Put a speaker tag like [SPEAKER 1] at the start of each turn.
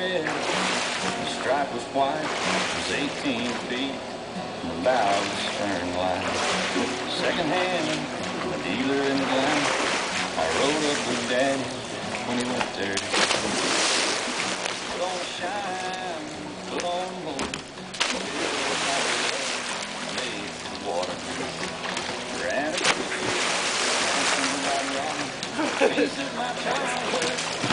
[SPEAKER 1] red, the stripe was white, it was 18 feet, and the bow was stern line. Second hand, a dealer in Glen, I rode up with Daddy when he went there. Put on a shine, put on more, made the water. Ran a creek, this is my childhood.